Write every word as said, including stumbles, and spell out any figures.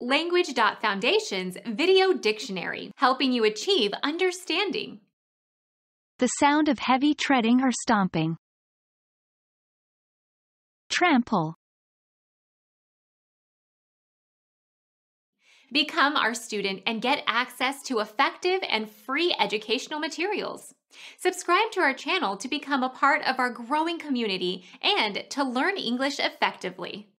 Language Foundation's Video Dictionary, helping you achieve understanding. The sound of heavy treading or stomping. Trample. Become our student and get access to effective and free educational materials. Subscribe to our channel to become a part of our growing community and to learn English effectively.